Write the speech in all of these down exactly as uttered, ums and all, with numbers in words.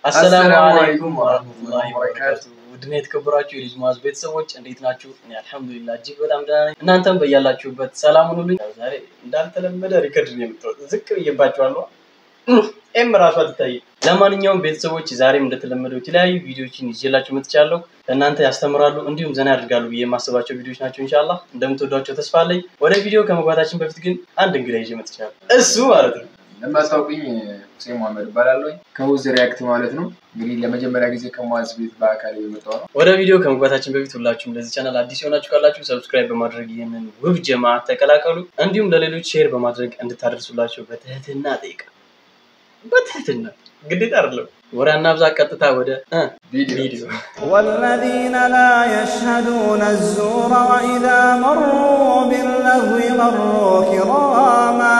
السلام عليكم ورحمة الله وبركاته. ودنا يتكبراتشو يلزماز ቤተሰቦች እንዴት ናችሁ? እኔ አልহামዱሊላህ እጅግ በጣም ደህና ነኝ። እናንተም በያላችሁበት ሰላም ሁኑልኝ። ዛሬ እንዳልተለመደ ሪከርድ ነው የምትወጥ ዝቅ ብዬባችኋለሁ። ኤም ራሱ አትታይ። ለማንኛውም ቤተሰቦች ዛሬም እንደተለመደው የተለያዩ ቪዲዮዎችን ይዤላችሁ መጥቻለሁ። ለእናንተ ያስተምራሉ እንዲሁም ዘና ያደርጋሉ ብዬ የማስባቸው ቪዲዮዎች ናቸው። ኢንሻአላህ እንደምትወዷቸው ተስፋ አለኝ። ወደ ቪዲዮ ከመግባታችን በፊት ግን አንድ እንግዳ ይዤ መጥቻለሁ። እሱ ማለት ነው ለማሳውቁኝ ሁሴን መሐመድ ባላለው ከውዝ ሪአክት ማለት ነው። እንግዲህ ለመጀመሪያ ጊዜ ከሟዝ ቤት በአካል የመጣው ነው። ወደ ቪዲዮ ከመግባታችን በፊት ሁላችሁም ለዚህ ቻናል አዲስ ሆናችሁ ካላችሁ ሰብስክራይብ በማድረግ ይሄንን ውብ ጀማዓ ተቀላቀሉ። እንዲሁም ለሌሎች ሼር በማድረግ እንድታደርሱላችሁ በትህትና ጠይቃለሁ። በትህትና ግዴታ አይደለም። ወራና አብዛ ቀጥታ ወደ ቪዲዮ والذين لا يشهدون الزور واذا مروا باللغو مروا كراما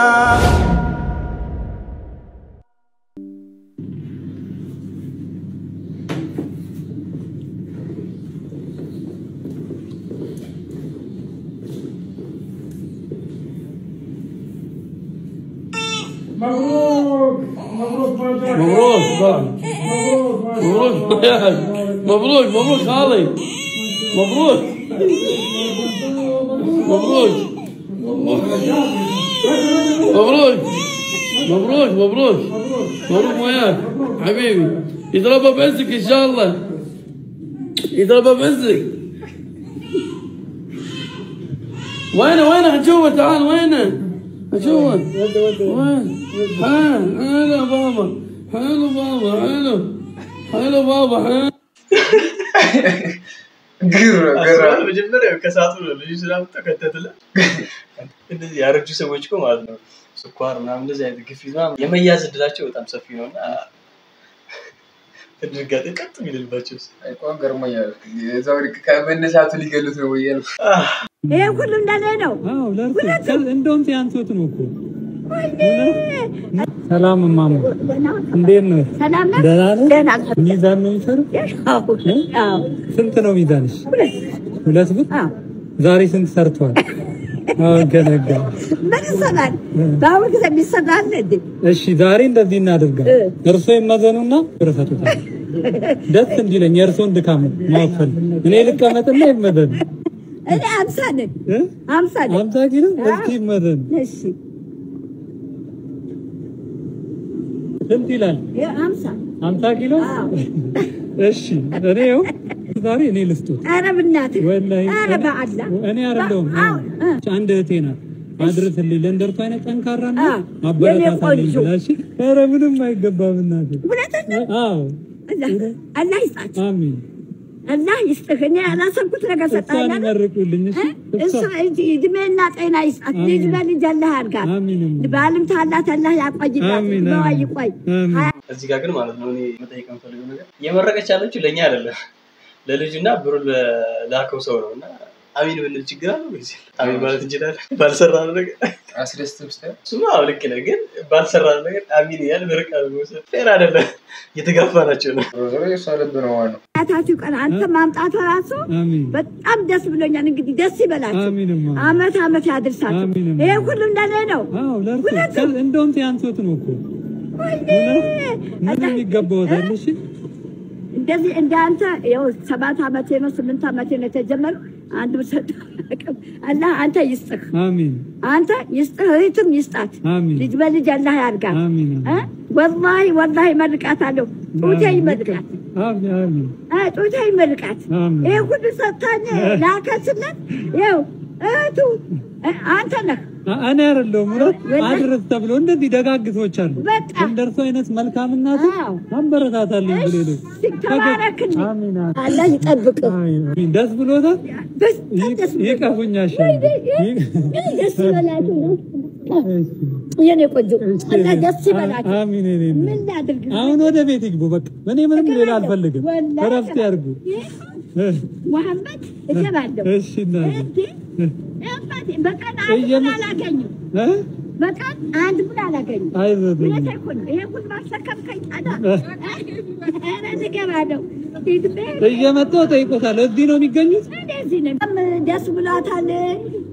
مبروك مبروك مبروك مبروك مبروك مبروك خالي مبروك مبروك مبروك مبروك مبروك مبروك وياك حبيبي يضربها بعزك ان شاء الله يضربها بعزك وينه وينه هنشوفه تعال وينه شوف وين ها حلو بابا حلو بابا حلو حلو بابا حلو ግራ ግራ መጀመሪያ ከሳቱ ልጅ ሰላም ተከተተለ እንደዚህ ያረጁ ሰዎች እኮ ማለት ነው ስኳር ምናምን እንደዚህ አይነት ግፊት ምናምን የመያዝ እድላቸው በጣም ሰፊ ነውና ተድርጋጤ ቀጥ ይልባቸው አይቆም ገርሞኛል። የዛው ልክ ከመነሳቱ ሊገሉት ነው ወያልኩ ይሄ ሁሉ እንዳለ ነው። አዎ ለርሱ እንደውም ሲያንሱት ነው እኮ ሰላም ማማ እንዴት ነው? ሰላም ነው? ደህና ነው። ሚዛን ነው ይሰሩ? አዎ ስንት ነው ሚዛንሽ? ሁለት ብር? አዎ ዛሬ ስንት ሰርቷል? አዎ ገነጋ ምን ይሰራል? ባሁን ጊዜ የሚሰራል እንዴ? እሺ ዛሬ እንደዚህ እናደርጋለን። እርሶ ይመዘኑና ብረፈቱታል። ደስ እንዲለኝ የእርሶን ድካም ማፈል እኔ ልቀመጥና ይመዘን እኔ አምሳ ነኝ አምሳ ነኝ አምሳ ኪሎ እስኪ ይመዘን እሺ ስንት ይላል? አምሳ አምሳ ኪሎ እሺ እኔው ዛሬ እኔ ልስጡት ኧረ በእናትህ ወላሂ ኧረ በአላህ እኔ አይደለሁም አንድ እህቴ ናት አድርስልኝ ለእንደርቱ አይነት ጠንካራና አበረታታልኝ ብላሽ ኧረ ምንም አይገባም እናቴ ሁለተኛ አዎ አላህ ይስጣችሁ አሜን አላህ ይስጥህ እኔ አላሰብኩት ነገር ሰጣኝ እሷን ይመርቁልኝ እሺ እሷ እድሜና ጤና ይስጣት ልጅ በልጅ አላህ ያርጋት አሜን ባልም ታላት አላህ ያቆይላት በዋይ ቆይ እዚህ ጋር ግን ማለት ነው እኔ መጠየቅ የምፈልገው ነገር የመረቀች ያለችው ለኛ አይደለም ለልጅና ብሩ ለላከው ሰው ነውና አሚን ምን ችግር አለው ወይስ አሚን ማለት እንችላለን ባልሰራ ነገር አስደስትም ስተ ሱማ ልክ ነው ግን ባልሰራ ነገር አሚን ያል በርካል ወሰደ ፌር አይደለም የተጋፋናቸው ነው ሮዘሮ የሳለብ ነው ዋናው አታችሁ ቀን አንተ ማምጣቱ ራሱ በጣም ደስ ብሎኛል እንግዲህ ደስ ይበላችሁ አመት አመት ያድርሳችሁ ይሄ ሁሉ እንዳለ ነው አዎ ለርሱ እንደውም ሲያንሱት ነው እኮ ምንም ይገባዋል እሺ እንደዚህ እንዳንተ ያው ሰባት አመት ነው ስምንት አመት ነው የተጀመረው አንድ ወሰደ አላህ አንተ ይስጥህ አሜን አንተ ይስጥህ ሪትም ይስጣት ልጅ በልጅ አላህ ያርጋት አሜን ወላሂ ወላሂ መልቃታለሁ ጡቴ መልቃት አሜን አሜን አይ ጡቴ መልቃት ይሄ ሁሉ ሰጣኝ ላከስለት ያው እቱ አንተ ነህ እኔ አይደለሁም አድርስ ተብሎ እንደዚህ ደጋግሶች አሉ እንደርሱ አይነት መልካምናት አንበረታታልኝ ብለሉ ተባረክልኝ አሜን አላህ ይጠብቅ አሜን ደስ ብሎታል ይቀፉኛሽ ደስ ይበላችሁ የኔ ቆንጆ አላህ ደስ ይበላችሁ አሜን እኔ ምን ላድርግ አሁን ወደ ቤት ይግቡ በቃ እኔ ምንም ሌላ አልፈልግም እረፍት ያርጉ መሐመድ እገባለሁ እሺ እናቴ አባቴ በቀን አንድ ብር አላገኝም በቀን አንድ ብር አላገኝም አይዞህ ይሄ ሁሉ ማሰከምከኝ ታዳ ኧረ እገባለሁ እየመጣሁ ጠይቆታል እዚህ ነው የሚገኙት እንደዚህ ነው ደስ ብሏታል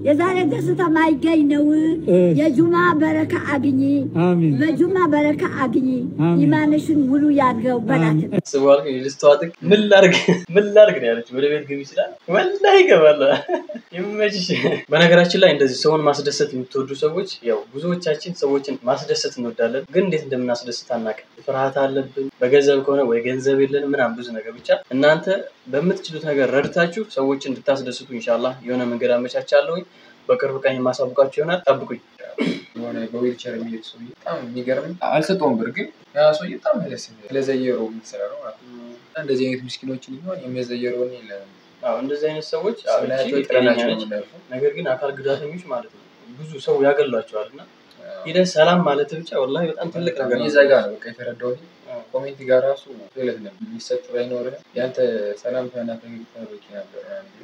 የዛሬ ደስታ ማይገኝ ነው የጁማ በረካ አግኚ አሜን በጁማ በረካ አግኚ ኢማንሽን ሙሉ ያድርገው በላት ስዋል ልስተዋጥቅ ምን ላርግ ምን ላርግ ነው ያለች ወደ ቤት ግቢ ይችላል ወላሂ ይገባል ይመችሽ በነገራችን ላይ እንደዚህ ሰውን ማስደሰት የምትወዱ ሰዎች ያው ብዙዎቻችን ሰዎችን ማስደሰት እንወዳለን ግን እንዴት እንደምናስደስት አናውቅም ፍርሃት አለብን በገንዘብ ከሆነ ወይ ገንዘብ የለን ምናምን ብዙ ነገር ብቻ እናንተ በምትችሉት ነገር ረድታችሁ ሰዎችን እንድታስደስቱ ኢንሻአላህ የሆነ መንገድ አመቻቻለሁ በቅርብ ቀን ማሳውቃችሁ ይሆናል ጠብቁኝ የሆነ በዊልቸር የሚሄድ ሰው በጣም የሚገርም አልሰጠውም ብር ግን ያ ሰው በጣም ደስ ይላል ለዘየረው የምትሰራው ማለት ነው እንደዚህ አይነት ምስኪኖችን ይሆን የሚዘየረው ነው ይላል አዎ እንደዚህ አይነት ሰዎች አብላቸው ይጥራናቸው ነገር ግን አካል ጉዳተኞች ማለት ነው ብዙ ሰው ያገላቸዋልና ይሄ ሰላም ማለት ብቻ ወላሂ በጣም ትልቅ ነገር ነው ይዘጋ ነው በቃ የተረዳው ኮሜንት ጋር ራሱ ማለት ነው የሚሰጥ ባይኖር ያንተ ሰላም ታናተ ይፈርቅ ነበር አንዱ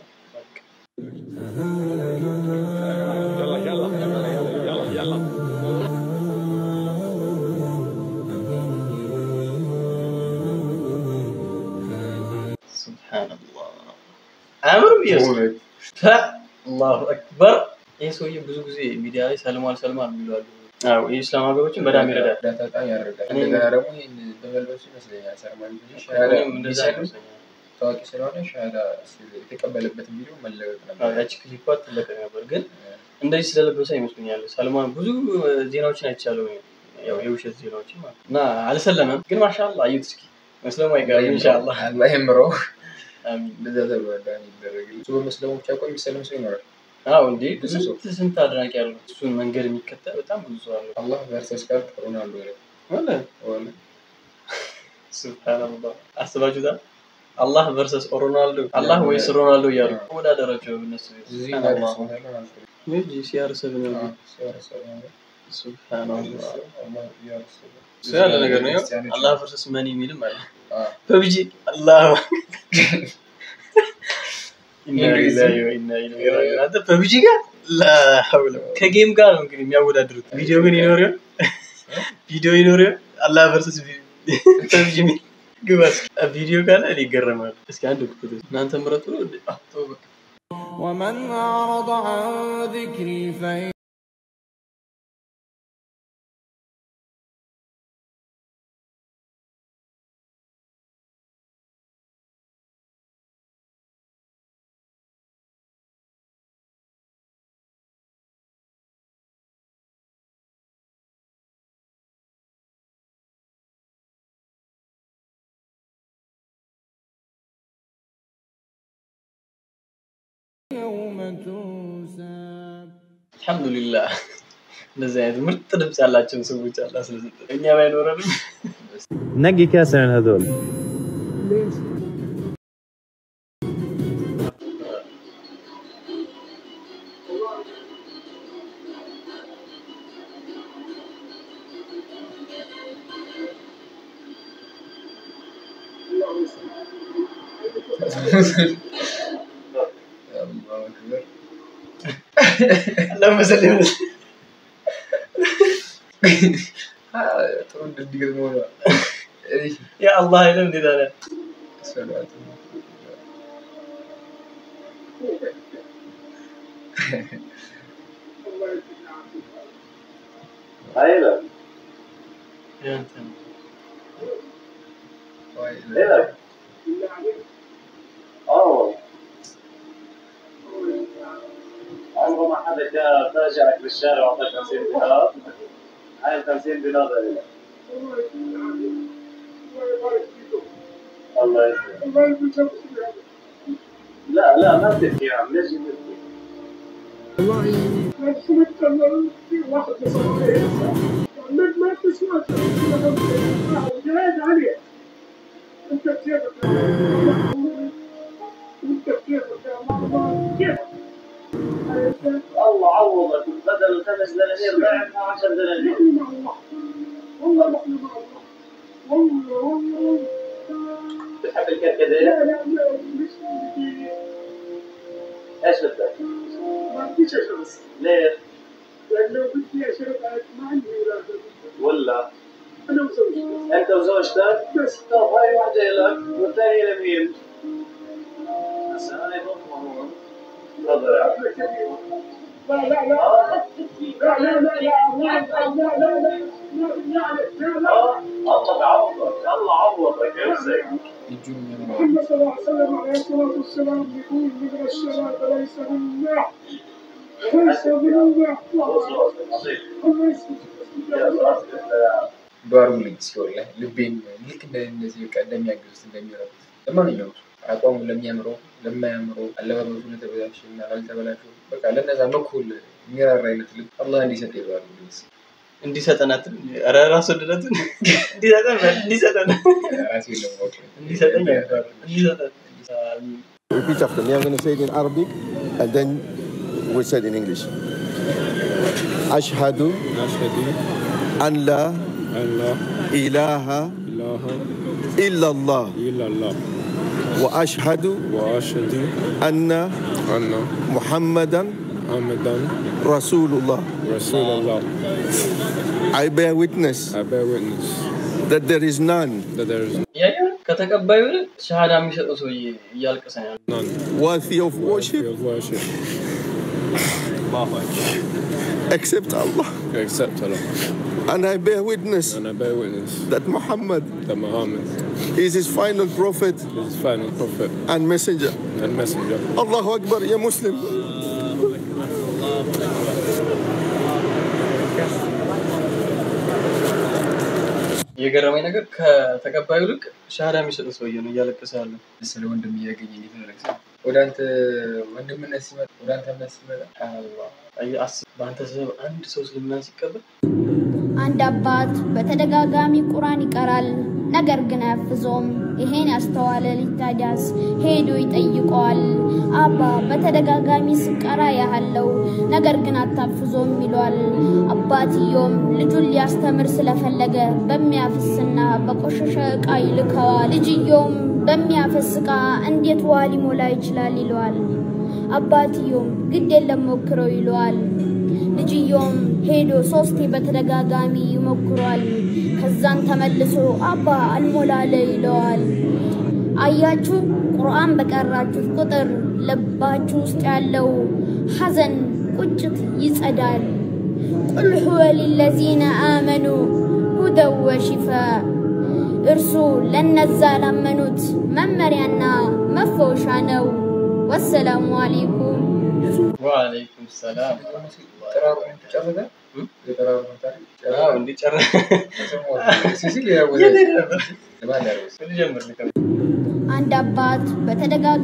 سبحان الله امر بيسوع الله اكبر يسوع ብዙ ጊዜ ሚዲያ ላይ ሰልማል ሰልማል ይላሉ አዎ የእስላም ሀገሮችን በጣም ይረዳል ዳታ ያረጋል እንደገና ደግሞ ይሄን በመልበሱ ይመስለኛል ሰልማል ሻሃዳ እንደዛ ታዋቂ ስለሆነ ሻሃዳ የተቀበለበት ቪዲዮ መለቀቅ ነበር ያቺ ክሊፓት ተለቀቀ ነበር ግን እንደዚህ ስለለበሰ ይመስለኛል ሰልማን ብዙ ዜናዎችን አይቻለው ያው የውሸት ዜናዎች ማለት እና አልሰለመም ግን ማሻአላህ አዩት እስኪ መስለሙ አይቀርም ኢንሻአላህ አላህ ይምረው አሚን እንደዛ ተባዳኝ ይደረግልኝ ሱብ መስለሙ ብቻ ቆይ የሚሰለም ሰው ይኖራል አዎ እንዴ ብዙ ስንት አድናቂ ያለው እሱን መንገድ የሚከተል በጣም ብዙ ሰው አለ አላህ ቨርሰስ ካር ሮናልዶ ይላል ወላ ወላ ሱብሃንአላህ አስባጁታ አላህ ቨርሰስ ሮናልዶ አላህ ወይስ ሮናልዶ ያሉ ወዳደራቸው እነሱ እዚህ ጋር ነው ሜጂ ሲያርሰብ ነው ሲያርሰብ ነው ሱብሃንአላህ አላህ ያርሰብ ሰላም ነገር ነው አላህ ቨርሰስ ማን የሚልም አለ ፐብጂ አላህ ኢና ኢላሂ ወኢና ኢለይሂ ራጂዑን አንተ ፐብጂ ጋር ላ ሐውለ ከጌም ጋር ነው እንግዲህ የሚያወዳድሩት ቪዲዮ ግን ይኖር ቪዲዮ ይኖር አላህ ቨርሰስ ፐብጂ ግባስ ቪዲዮ ጋር ላይ ይገረማል እስኪ አንድ ቁጥር እናንተ ምረጡ ነው አጥቶ ومن أعرض عن ذكري فإن يوم تنسى الحمد لله እንደዚህ አይነት ምርጥ ድምጽ ያላቸው ሰዎች አላህ ስለሰጠ እኛ ባይኖርንም نقي كاس من هذول اللهم صل على ترد الدقيقة الموضوع يا الله يلم دي ده صلوات ايوه يا انت ايوه اه عمره ما حدا جاء فاجئك بالشارع واعطاك خمسين دينار هاي ال خمسين دينار لك الله يسلمك لا لا ما بتبكي يا عم ليش بتبكي؟ والله ما سمعت واحد ما ما تسمع جهاد عليه انت كيفك انت كيفك يا ماما كيفك الله عوضك بدل خمس دنانير ضعفها عشر دنانير والله نحن مع الله والله والله بتحب الكركديه؟ لا لا لا مش ايش بدك؟ ما بديش اشرب ليه؟ لان لو بدي اشرب ما عندي اولاد ولا انا وزوجتي انت وزوجتك؟ بس طب هاي واحدة لك والثانية لمين؟ هسه انا ضمهم تفضل يا عم لا لا لا لا لا لا لا الله يعوضك الله يعوضك يا زين محمد صلى الله عليه وسلم عليه الصلاة والسلام يقول من الشباب ليس منا ليس منا ባሩልኝ ሲወላ ልቤን ልክ እንደዚህ በቃ እንደሚያገዝ እንደሚረዱ ለማንኛውም አቋሙ ለሚያምረው ለማያምረው አለባበሱ ለተበላሽና ላልተበላሹ በቃ ለነዛ መኩል የሚራራ አይነት ልብ አላህ እንዲሰጥ ይባርልኝ እንዲሰጠናት አረ ራስ ወደደት እንዲሰጠን እንዲሰጠን ራሴ ለሞት እንዲሰጠን ይባል እንዲሰጠን Repeat after me. I'm going to say it in Arabic and then we'll say it in English. Ashhadu an la ilaha illallah wa ashhadu anna Muhammadan Rasulullah. Rasulullah. I bear witness. I bear witness that there is none. That there is ያ ያ ከተቀባዩ ሻሃዳ የሚሰጠው ሰው ይያልቀሰኛል none Worthy of worship of worship except Allah. except Allah. And I bear witness And I bear witness that Muhammad that Muhammad is his final prophet is his final prophet and messenger. and messenger. Allahu Akbar, ya Muslim. የገረመኝ ነገር ከተቀባዩ ልክ ሻሃዳ የሚሰጠው ሰው ነው እያለቀሰ ያለው ስለ ወንድም እያገኘኝ የተረክሰ ወደ አንተ ወንድምነት ሲመጣ ወደ አንተ እምነት ሲመጣ አላህ አያስ በአንተ ሰበብ አንድ ሰው እስልምናን ሲቀበል አንድ አባት በተደጋጋሚ ቁርአን ይቀራል ነገር ግን አያፍዞም ይሄን ያስተዋለ ልጅ ታዲያስ ሄዶ ይጠይቀዋል አባ በተደጋጋሚ ስቀራ ያለው ነገር ግን አታፍዞም ይሏል አባትዮም ልጁን ሊያስተምር ስለፈለገ በሚያፍስና በቆሸሸ ዕቃ ይልከዋል ልጅዮም በሚያፈስቃ እንዴት ዋሊ ሞላ ይችላል ይሏል አባትዮም ግድ የለም ሞክረው ይሏል ልጅዮም ሄዶ ሶስቴ በተደጋጋሚ ይሞክራል ከዛን ተመልሶ አባ አልሞላለ ይለዋል አያችሁ ቁርአን በቀራችሁ ቁጥር ልባችሁ ውስጥ ያለው ሐዘን ቁጭት ይጸዳል ቁል ሁወ ሊለዚነ አመኑ ሁደ ወሽፋእ እርሱ ለነዛ ላመኑት መመሪያና መፈወሻ ነው ወሰላሙ አለይኩም ወአለይኩም ሰላም ተራሩ ተጨረሰ የተራሩ ታሪክ አዎ እንዲጨረሰ ሲሲል ያወዘ ለማዳረስ ልጀምር ልከም አንድ አባት በተደጋጋሚ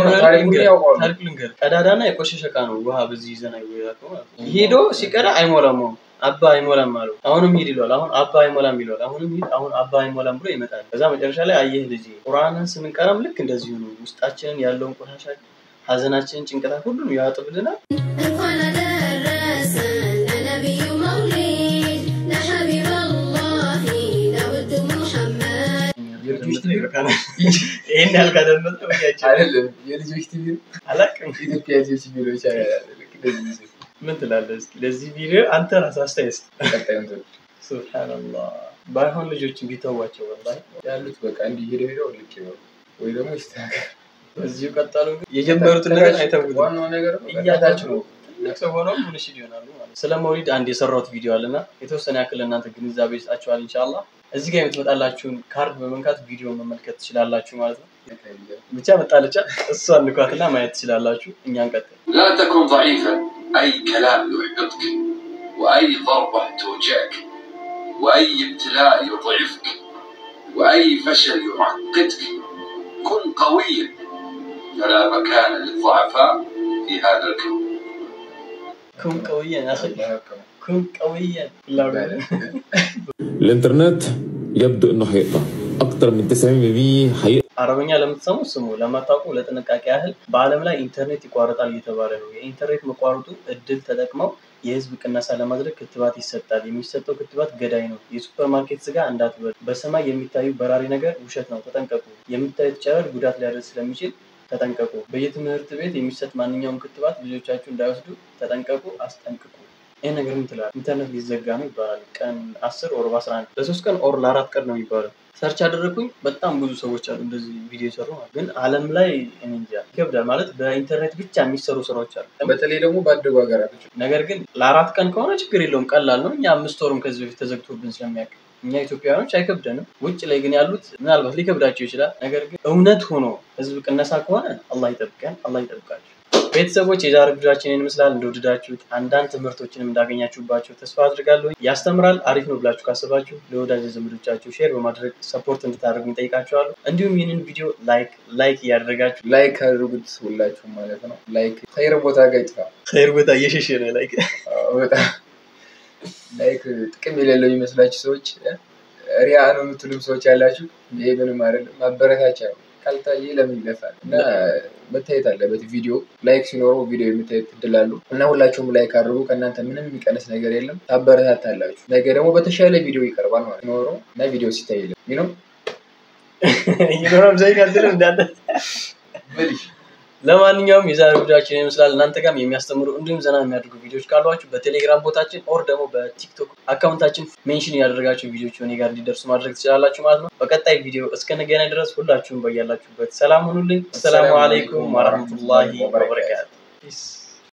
ታሪክ ልንገር ቀዳዳና የቆሸሸ ዕቃ ነው ውሃ በዚህ ይዘና ይወያቀው ሄዶ ሲቀራ አይሞላም አባ አይሞላም አለው አሁንም ሂድ ይሏል አሁን አባ አይሞላም ይሏል አሁንም ሂድ አሁን አባ አይሞላም ብሎ ይመጣል ከዛ መጨረሻ ላይ አየህ ልጅ ቁርአንን ስንቀራም ልክ እንደዚህ ነው ውስጣችንን ያለውን ቆሻሻ ሐዘናችንን ጭንቀታ ሁሉም ያጥብልናል እንኳን አደረሰን ለነብዩ መውሊድ ለሐቢብ አላህ ለውድ ሙሐመድ የልጆች ቲቪ ይሄን ያልካደመጥ ወያቻ አይደለም የልጆች ቲቪ አላቅም ኢትዮጵያ ልጆች ቪዲዮዎች ልክ እንደዚህ ምን ትላለህ እስኪ ለዚህ ቪዲዮ አንተ ራስህ አስተያየት ቀጣዩን ተው ሱብሃንአላህ ባይሆን ልጆች ቢተዋቸው ወላሂ ያሉት በቃ እንዲህ ሄደው ሄደው ልክ ነው ወይ ደግሞ ይስተካከል በዚሁ ቀጣሉ የጀመሩት ነገር አይተውት ዋናው ነገር እያታችሁ ነው ለሰው ሆኖ ሙንሽድ ይሆናሉ ማለት ስለ መውሊድ አንድ የሰራሁት ቪዲዮ አለና የተወሰነ ያክል እናንተ ግንዛቤ ይስጣችኋል ኢንሻአላህ እዚህ ጋር የምትመጣላችሁን ካርድ በመንካት ቪዲዮ መመልከት ትችላላችሁ ማለት ነው ብቻ መጣለቻ እሷን ንኳትና ማየት ትችላላችሁ እኛን ቀጥ لا تكن ضعيفا اي كلام يحبطك واي ضربه توجعك واي ابتلاء يضعفك واي فشل يعقدك كن قويا فلا مكان للضعفاء في هذا الكون كن قويا يا اخي كن قويا لا الانترنت يبدو انه حيقطع اكثر من تسعين بالمية حيقطع አረበኛ ለምትሰሙ ስሙ ለማታውቁ ለጥንቃቄ ያህል በአለም ላይ ኢንተርኔት ይቋረጣል እየተባለ ነው የኢንተርኔት መቋረጡ እድል ተጠቅመው የህዝብ ቅነሳ ለማድረግ ክትባት ይሰጣል የሚሰጠው ክትባት ገዳይ ነው የሱፐርማርኬት ስጋ እንዳትበሉ በሰማይ የሚታዩ በራሪ ነገር ውሸት ነው ተጠንቀቁ የምታዩት ጨረር ጉዳት ሊያደርስ ስለሚችል ተጠንቀቁ በየትምህርት ቤት የሚሰጥ ማንኛውም ክትባት ልጆቻችሁ እንዳይወስዱ ተጠንቀቁ አስጠንቅቁ ይሄ ነገር ምን ትላለህ? ኢንተርኔት ሊዘጋ ነው ይባላል። ቀን አስር ኦር አስራ አንድ ለሶስት ቀን ኦር ለአራት ቀን ነው የሚባለው። ሰርች አደረኩኝ በጣም ብዙ ሰዎች አሉ እንደዚህ ቪዲዮ ሰሩ ግን ዓለም ላይ እንጃ ይከብዳል ማለት በኢንተርኔት ብቻ የሚሰሩ ስራዎች አሉ በተለይ ደግሞ ባደጉ ሀገራቶች ነገር ግን ለአራት ቀን ከሆነ ችግር የለውም ቀላል ነው እኛ አምስት ወርም ከዚህ በፊት ተዘግቶብን ስለሚያውቅ እኛ ኢትዮጵያውያኖች አይከብደንም ውጭ ላይ ግን ያሉት ምናልባት ሊከብዳቸው ይችላል ነገር ግን እውነት ሆኖ ህዝብ ቅነሳ ከሆነ አላህ ይጠብቀን አላህ ይጠብቃችሁ ቤተሰቦች የዛሬ ቪዲዮአችንን ይመስላል እንደወደዳችሁት አንዳንድ ትምህርቶችንም እንዳገኛችሁባቸው ተስፋ አድርጋለሁ ያስተምራል አሪፍ ነው ብላችሁ ካሰባችሁ ለወዳጅ ዘመዶቻችሁ ሼር በማድረግ ሰፖርት እንድታደርጉ እንጠይቃችኋለሁ እንዲሁም ይህንን ቪዲዮ ላይክ ላይክ ያደረጋችሁ ላይክ አድርጉት ሁላችሁ ማለት ነው ላይክ ኸይር ቦታ ጋይታ ኸይር ቦታ እየሸሸ ነው ላይክ በጣም ላይክ ጥቅም የሌለው ይመስላችሁ ሰዎች ሪያ ነው የምትሉም ሰዎች ያላችሁ ይሄ ምንም አይደለም ማበረታቻ ነው ካልታየ ለምን ይለፋል እና መታየት አለበት ቪዲዮ ላይክ ሲኖረው ቪዲዮ የምታዩት ትድላሉ እና ሁላችሁም ላይክ አድርጉ ከእናንተ ምንም የሚቀንስ ነገር የለም ታበረታታላችሁ ነገ ደግሞ በተሻለ ቪዲዮ ይቀርባል ማለት ነው እና ቪዲዮ ሲታይል you know you know I'm saying አይደለም እንዳለ በልሽ ለማንኛውም የዛሬ ቪዲዮአችን ይመስላል እናንተ ጋርም የሚያስተምሩ እንዲሁም ዘና የሚያደርጉ ቪዲዮዎች ካሏችሁ በቴሌግራም ቦታችን ኦር ደግሞ በቲክቶክ አካውንታችን ሜንሽን ያደረጋችሁ ቪዲዮዎች ወኔ ጋር እንዲደርሱ ማድረግ ትችላላችሁ ማለት ነው በቀጣይ ቪዲዮ እስከነገናኝ ድረስ ሁላችሁም በያላችሁበት ሰላም ሁኑልኝ ሰላም አለይኩም ወራህመቱላሂ ወበረካቱ